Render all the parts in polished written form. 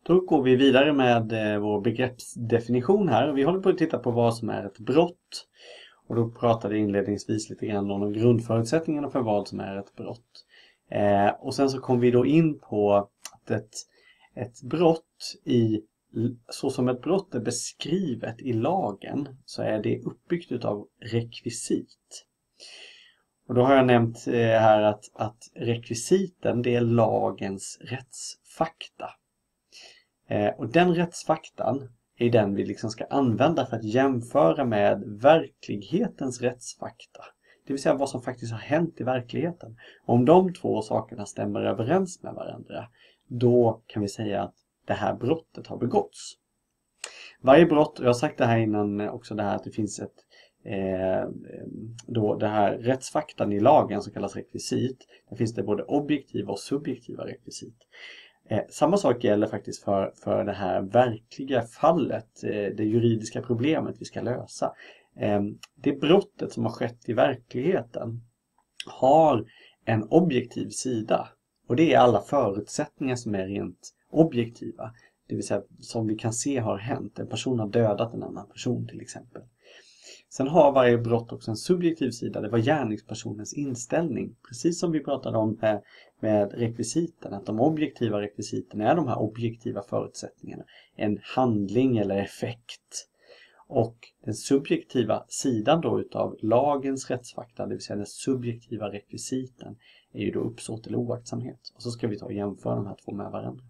Då går vi vidare med vår begreppsdefinition här. Vi håller på att titta på vad som är ett brott. Och då pratade jag inledningsvis lite grann om grundförutsättningarna för vad som är ett brott. Och sen så kom vi då in på att ett brott så som ett brott är beskrivet i lagen så är det uppbyggt utav rekvisit. Och då har jag nämnt här att rekvisiten det är lagens rättsfakta. Och den rättsfaktan är den vi liksom ska använda för att jämföra med verklighetens rättsfakta. Det vill säga vad som faktiskt har hänt i verkligheten. Om de två sakerna stämmer överens med varandra, då kan vi säga att det här brottet har begåtts. Varje brott, och jag har sagt det här innan också, det här att det finns då det här rättsfaktan i lagen som kallas rekvisit. Där finns det både objektiva och subjektiva rekvisit. Samma sak gäller faktiskt för det här verkliga fallet, det juridiska problemet vi ska lösa. Det brottet som har skett i verkligheten har en objektiv sida. Och det är alla förutsättningar som är rent objektiva. Det vill säga som vi kan se har hänt. En person har dödat en annan person till exempel. Sen har varje brott också en subjektiv sida. Det var gärningspersonens inställning. Precis som vi pratade om med rekvisiten. Att de objektiva rekvisiten är de här objektiva förutsättningarna. En handling eller effekt. Och den subjektiva sidan då utav lagens rättsfakta, det vill säga den subjektiva rekvisiten, är ju då uppsåt eller oaktsamhet. Och så ska vi ta och jämföra de här två med varandra.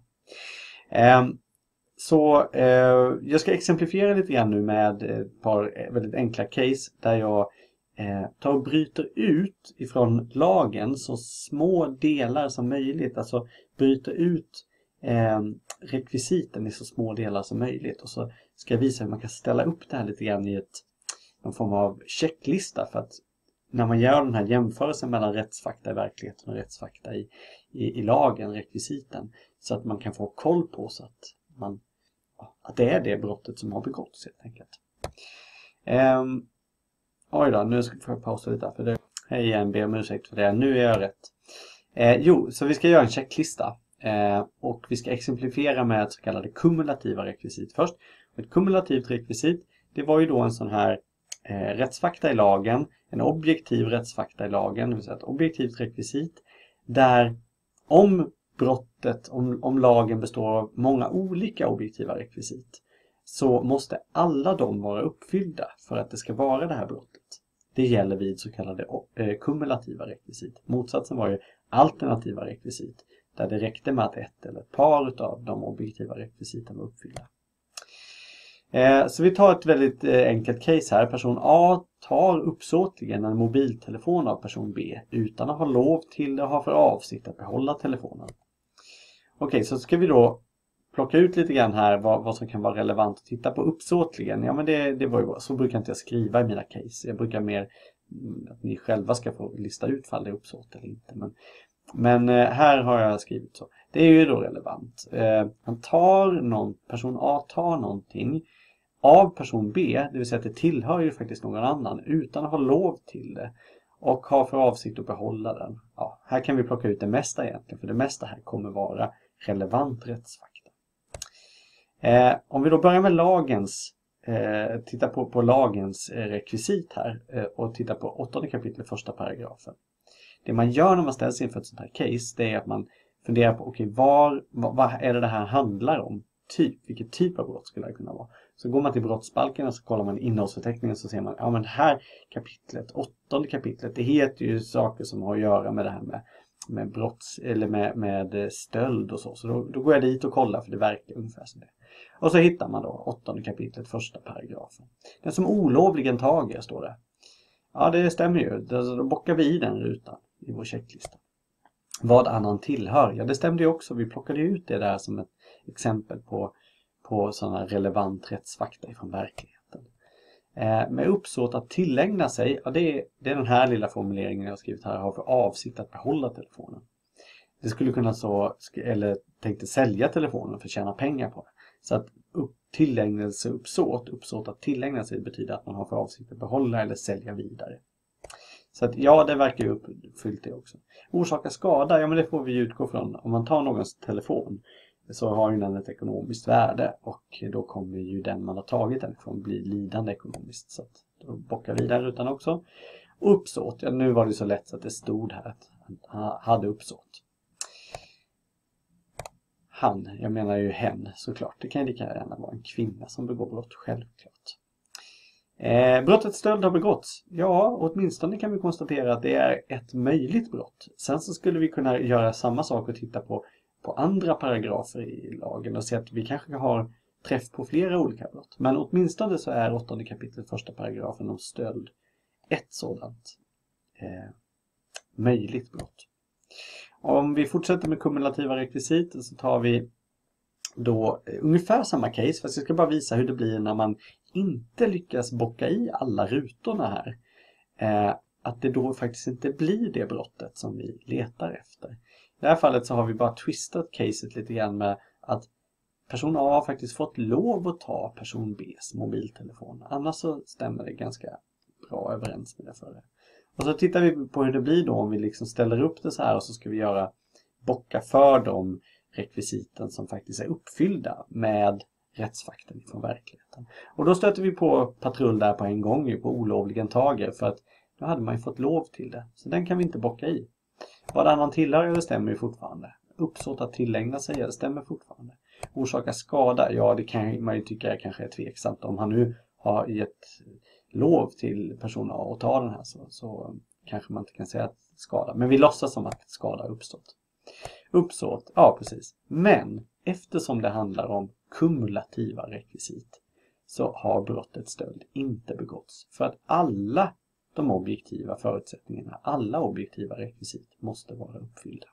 Jag ska exemplifiera lite grann nu med ett par väldigt enkla case där jag tar och bryter ut ifrån lagen så små delar som möjligt. Alltså bryter ut rekvisiten i så små delar som möjligt. Och så ska jag visa hur man kan ställa upp det här lite grann i någon form av checklista. För att när man gör den här jämförelsen mellan rättsfakta i verkligheten och rättsfakta i lagen, rekvisiten. Så att man kan få koll på så att det är det brottet som har begåtts helt enkelt. Oj då, nu ska jag pausa lite här för det. Hej igen, ber om ursäkt för det. Nu är jag rätt. Så vi ska göra en checklista. Och vi ska exemplifiera med ett så kallade kumulativa rekvisit först. Ett kumulativt rekvisit, det var ju då en sån här rättsfakta i lagen. En objektiv rättsfakta i lagen, det vill säga ett objektivt rekvisit. Där om lagen består av många olika objektiva rekvisit så måste alla de vara uppfyllda för att det ska vara det här brottet. Det gäller vid så kallade kumulativa rekvisit. Motsatsen var ju alternativa rekvisit där det räckte med att ett eller ett par av de objektiva rekvisiten var uppfyllda. Så vi tar ett väldigt enkelt case här. Person A tar uppsåtligen en mobiltelefon av person B utan att ha lov till det och ha för avsikt att behålla telefonen. Okej, så ska vi då plocka ut lite grann här vad som kan vara relevant att titta på uppsåtligen. Ja, men det var ju bra. Så brukar inte jag skriva i mina case. Jag brukar mer att ni själva ska få lista ut fall det är uppsåt eller inte. Men här har jag skrivit så. Det är ju då relevant. Person A tar någonting av person B, det vill säga att det tillhör ju faktiskt någon annan utan att ha lov till det och har för avsikt att behålla den. Ja, här kan vi plocka ut det mesta egentligen, för det mesta här kommer vara relevant rättsfakta. Om vi då börjar med titta på lagens rekvisit här och titta på 8 kapitel 1 paragrafen. Det man gör när man ställs inför ett sånt här case, det är att man funderar på vad är det här handlar om? Vilken typ av brott skulle det kunna vara? Så går man till brottsbalken och så kollar man innehållsförteckningen så ser man, ja men det här kapitlet, 8 kapitlet, det heter ju saker som har att göra med det här med brotts eller med stöld och så. Så då går jag dit och kollar för det verkar ungefär som det. Och så hittar man då 8 kapitlet 1 paragrafen. Den som olovligen tager står det. Ja, det stämmer ju. Då bockar vi i den rutan i vår checklista. Vad annan tillhör? Ja, det stämde ju också. Vi plockade ut det där som ett exempel på sådana relevant rättsfakta från verkligheten. Med uppsåt att tillägna sig, ja, det är den här lilla formuleringen jag har skrivit här, har för avsikt att behålla telefonen. Det skulle kunna eller tänkte sälja telefonen för att tjäna pengar på det. Så att uppsåt att tillägna sig betyder att man har för avsikt att behålla eller sälja vidare. Så att ja, det verkar ju uppfyllt det också. Orsaka skada, ja men det får vi utgå från. Om man tar någons telefon så har ju den ett ekonomiskt värde och då kommer ju den man har tagit den från bli lidande ekonomiskt. Så att då bockar vi där utan också. Uppsåt, ja, nu var det så lätt så att det stod här att han hade uppsåt. Han, jag menar ju hen såklart. Det kan ju lika gärna vara en kvinna som begår brott, självklart. Brottet stöld har begåtts. Ja, åtminstone kan vi konstatera att det är ett möjligt brott. Sen så skulle vi kunna göra samma sak och titta på andra paragrafer i lagen och se att vi kanske har träff på flera olika brott. Men åtminstone så är 8:e kapitlet första paragrafen om stöld ett sådant möjligt brott. Om vi fortsätter med kumulativa rekvisit så tar vi då ungefär samma case, fast jag ska bara visa hur det blir när man inte lyckas bocka i alla rutorna här. Att det då faktiskt inte blir det brottet som vi letar efter. I det här fallet så har vi bara twistat caset lite grann med att person A har faktiskt fått lov att ta person B:s mobiltelefon. Annars så stämmer det ganska bra överens med det förra. Och så tittar vi på hur det blir då om vi liksom ställer upp det så här och så ska vi bocka för de rekvisiten som faktiskt är uppfyllda med rättsfakten från verkligheten. Och då stöter vi på patrull där på en gång på olovligen tager för att då hade man ju fått lov till det. Så den kan vi inte bocka i. Vad annan tillhör det stämmer ju fortfarande. Uppsåt att tillägna sig det stämmer fortfarande. Orsaka skada, ja det kan man ju tycka kanske är tveksamt. Om han nu har gett lov till person A att ta den här så kanske man inte kan säga att skada. Men vi låtsas som att skada har uppstått. Uppsåt, ja precis. Men eftersom det handlar om kumulativa rekvisit så har brottet stöld inte begåtts. För att alla de objektiva förutsättningarna, alla objektiva rekvisit måste vara uppfyllda.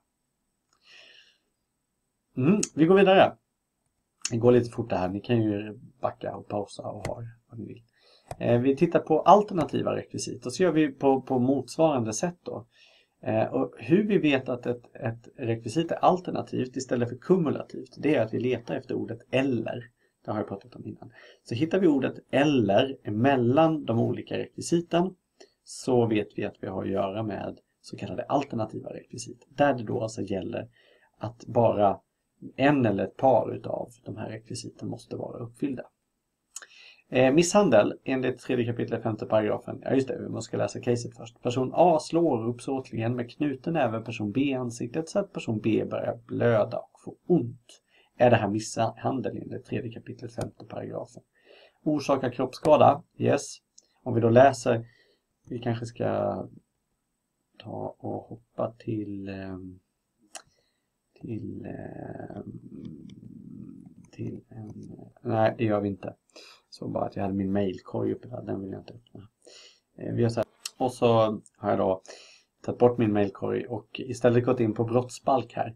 Vi går vidare. Det går lite fort här. Ni kan ju backa och pausa och ha vad ni vill. Vi tittar på alternativa rekvisit och så gör vi på motsvarande sätt då. Och hur vi vet att ett rekvisit är alternativt istället för kumulativt, det är att vi letar efter ordet eller. Det har jag pratat om innan. Så hittar vi ordet eller mellan de olika rekvisiten så vet vi att vi har att göra med så kallade alternativa rekvisit. Där det då alltså gäller att bara en eller ett par utav de här rekvisiten måste vara uppfyllda. Misshandel enligt 3 kapitlet 5 paragrafen. Ja just det, vi måste läsa caset först. Person A slår uppsåtligen med knuten även person B i ansiktet så att person B börjar blöda och få ont. Är det här misshandel enligt 3 kapitlet 5 paragrafen? Orsakar kroppsskada? Yes. Om vi då läser, vi kanske ska ta och hoppa till nej det gör vi inte. Så bara att jag hade min mailkorg uppe där, den vill jag inte öppna. Vi gör så här. Och så har jag då tagit bort min mailkorg och istället gått in på brottsbalk här.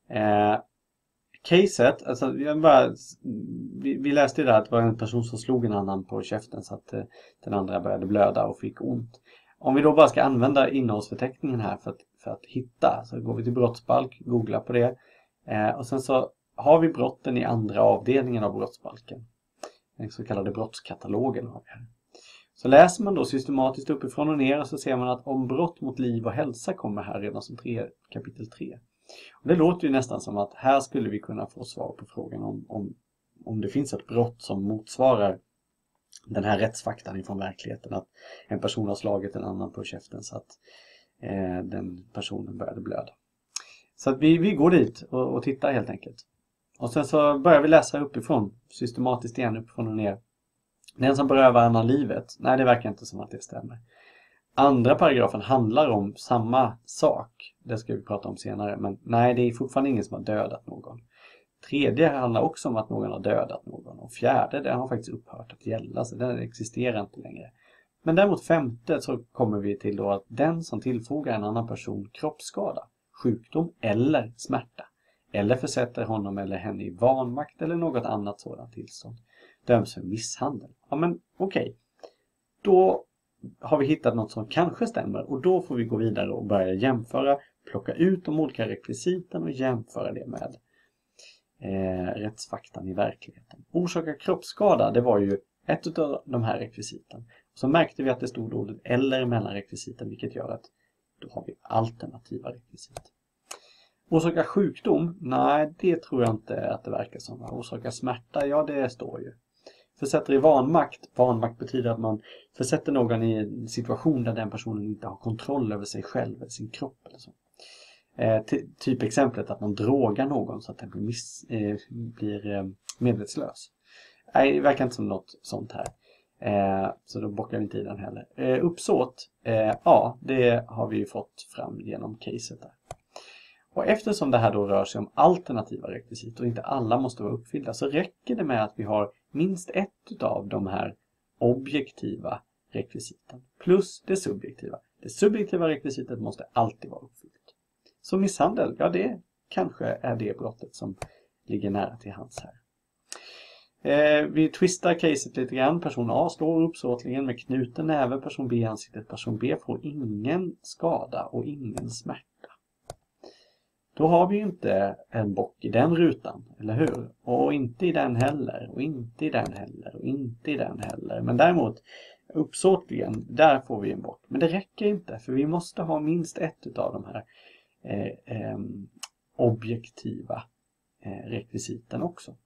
Caset, alltså vi läste ju där att det var en person som slog en annan på käften så att den andra började blöda och fick ont. Om vi då bara ska använda innehållsförteckningen här för att hitta, så går vi till brottsbalk, googlar på det. Och sen så har vi brotten i andra avdelningen av brottsbalken. Den så kallade brottskatalogen har vi här. Så läser man då systematiskt uppifrån och ner och så ser man att om brott mot liv och hälsa kommer här redan som kapitel 3. Och det låter ju nästan som att här skulle vi kunna få svar på frågan om det finns ett brott som motsvarar den här rättsfaktan ifrån verkligheten. Att en person har slagit en annan på käften så att den personen började blöda. Så att vi går dit och tittar helt enkelt. Och sen så börjar vi läsa uppifrån, systematiskt igen uppifrån och ner. Den som berövar annan livet, nej det verkar inte som att det stämmer. Andra paragrafen handlar om samma sak, det ska vi prata om senare, men nej det är fortfarande ingen som har dödat någon. Tredje handlar också om att någon har dödat någon och fjärde, det har faktiskt upphört att gälla så den existerar inte längre. Men däremot femte så kommer vi till då att den som tillfogar en annan person kroppsskada, sjukdom eller smärta eller försätter honom eller henne i vanmakt eller något annat sådant tillstånd döms för misshandel. Ja men okej. Då har vi hittat något som kanske stämmer och då får vi gå vidare och börja jämföra, plocka ut de olika rekvisiten och jämföra det med rättsfaktan i verkligheten. Orsaka kroppsskada, det var ju ett av de här rekvisiten. Så märkte vi att det stod ordet eller mellan rekvisiten vilket gör att då har vi alternativa rekvisit. Orsaka sjukdom? Nej, det tror jag inte att det verkar som. Orsaka smärta? Ja, det står ju. Försätter i vanmakt. Vanmakt betyder att man försätter någon i en situation där den personen inte har kontroll över sig själv eller sin kropp eller så. Typ exemplet att man drogar någon så att den blir medvetslös. Nej, det verkar inte som något sånt här. Så då bockar vi inte i den heller. Uppsåt, ja, det har vi ju fått fram genom caset där. Och eftersom det här då rör sig om alternativa rekvisit och inte alla måste vara uppfyllda, så räcker det med att vi har minst ett av de här objektiva rekvisiten plus det subjektiva. Det subjektiva rekvisitet måste alltid vara uppfyllt. Så misshandel, ja, det kanske är det brottet som ligger nära till hands här. Vi twistar caset lite grann. Person A slår uppsåtligen med knuten näve person B i ansiktet. Person B får ingen skada och ingen smärta. Då har vi ju inte en bock i den rutan, eller hur? Och inte i den heller, och inte i den heller, och inte i den heller. Men däremot uppsåtligen, där får vi en bock. Men det räcker inte, för vi måste ha minst ett av de här objektiva rekvisiten också.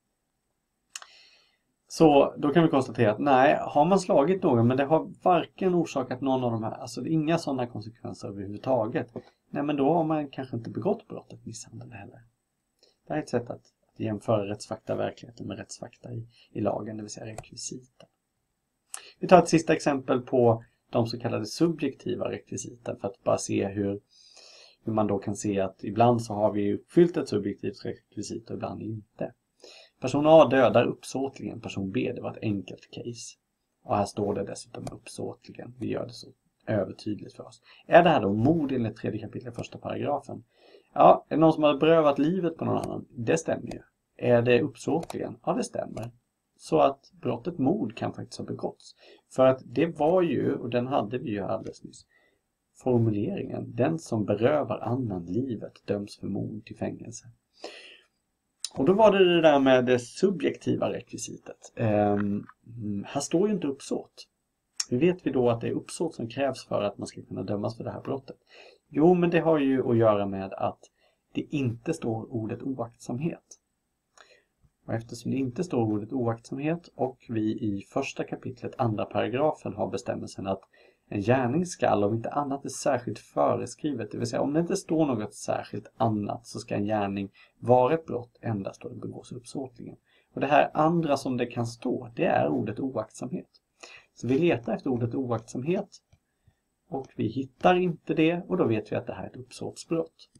Så då kan vi konstatera att nej, har man slagit någon men det har varken orsakat någon av de här, alltså inga sådana konsekvenser överhuvudtaget. Nej, men då har man kanske inte begått brottet misshandel heller. Det här är ett sätt att jämföra rättsfakta verkligheten med rättsfakta i lagen, det vill säga rekvisiten. Vi tar ett sista exempel på de så kallade subjektiva rekvisiten för att bara se hur man då kan se att ibland så har vi uppfyllt ett subjektivt rekvisit och ibland inte. Person A dödar uppsåtligen person B, det var ett enkelt case. Och här står det dessutom uppsåtligen, vi gör det så övertydligt för oss. Är det här då mord enligt 3 kapitlet 1 paragrafen? Ja, är det någon som har berövat livet på någon annan? Det stämmer ju. Är det uppsåtligen? Ja, det stämmer. Så att brottet mord kan faktiskt ha begåtts. För att det var ju, och den hade vi ju alldeles nyss, formuleringen, den som berövar annan livet döms för mord till fängelse. Och då var det där med det subjektiva rekvisitet. Här står ju inte uppsåt. Hur vet vi då att det är uppsåt som krävs för att man ska kunna dömas för det här brottet? Jo, men det har ju att göra med att det inte står ordet oaktsamhet. Och eftersom det inte står ordet oaktsamhet och vi i 1 kapitlet 2 paragrafen har bestämmelsen att en gärning skall, om inte annat är särskilt föreskrivet, det vill säga om det inte står något särskilt annat, så ska en gärning vara ett brott endast då det begås uppsåtligen. Och det här andra som det kan stå, det är ordet oaktsamhet. Så vi letar efter ordet oaktsamhet och vi hittar inte det, och då vet vi att det här är ett uppsåtsbrott.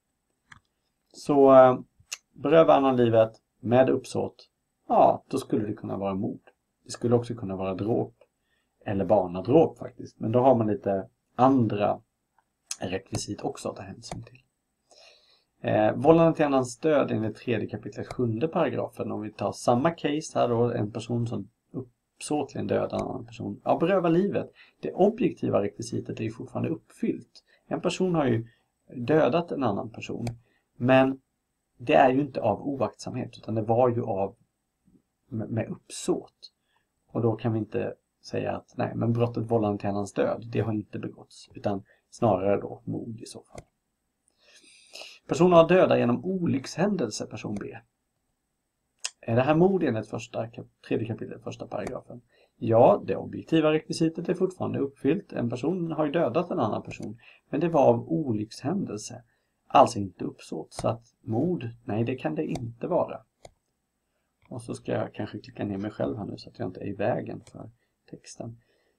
Så beröva annan livet med uppsåt, ja, då skulle det kunna vara mord. Det skulle också kunna vara dråp. Eller barnadråp faktiskt. Men då har man lite andra rekvisit också att ta hänsyn till. Vållande till annans död enligt 3 kapitlet 7 paragrafen. Om vi tar samma case här då. En person som uppsåtligen dödar en annan person. Ja, beröva livet. Det objektiva rekvisitet är ju fortfarande uppfyllt. En person har ju dödat en annan person. Men det är ju inte av oaktsamhet. Utan det var ju av med uppsåt. Och då kan vi inte säga att nej, men brottet vållande till annans död, det har inte begåtts, utan snarare då mord i så fall. Person A dödar genom olyckshändelse person B. Är det här mord enligt 3 kapitlet 1 paragrafen? Ja, det objektiva rekvisitet är fortfarande uppfyllt. En person har ju dödat en annan person, men det var av olyckshändelse, alltså inte uppsåt. Så att mord, nej, det kan det inte vara. Och så ska jag kanske klicka ner mig själv här nu så att jag inte är i vägen för texten.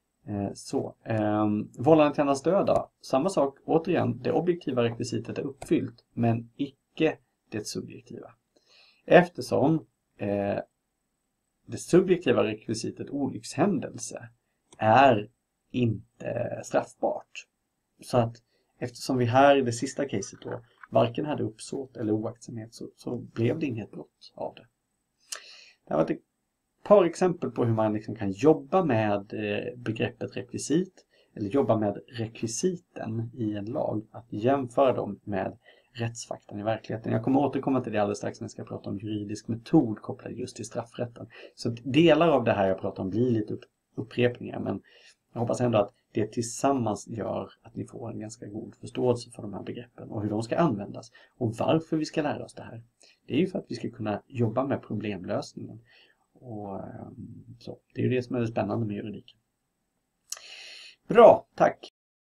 Vållande till annans död då. Samma sak, återigen, det objektiva rekvisitet är uppfyllt, men icke det subjektiva. Eftersom det subjektiva rekvisitet olyckshändelse är inte straffbart. Så att eftersom vi här i det sista caset då varken hade uppsåt eller oaktsamhet, så blev det inget brott av det. Det har varit ett par exempel på hur man liksom kan jobba med begreppet rekvisit eller jobba med rekvisiten i en lag, att jämföra dem med rättsfaktan i verkligheten. Jag kommer återkomma till det alldeles strax när jag ska prata om juridisk metod kopplad just till straffrätten. Så delar av det här jag pratar om blir lite upprepningar, men jag hoppas ändå att det tillsammans gör att ni får en ganska god förståelse för de här begreppen och hur de ska användas och varför vi ska lära oss det här. Det är ju för att vi ska kunna jobba med problemlösningen. Och så, det är ju det som är det spännande med juridik. Bra, tack!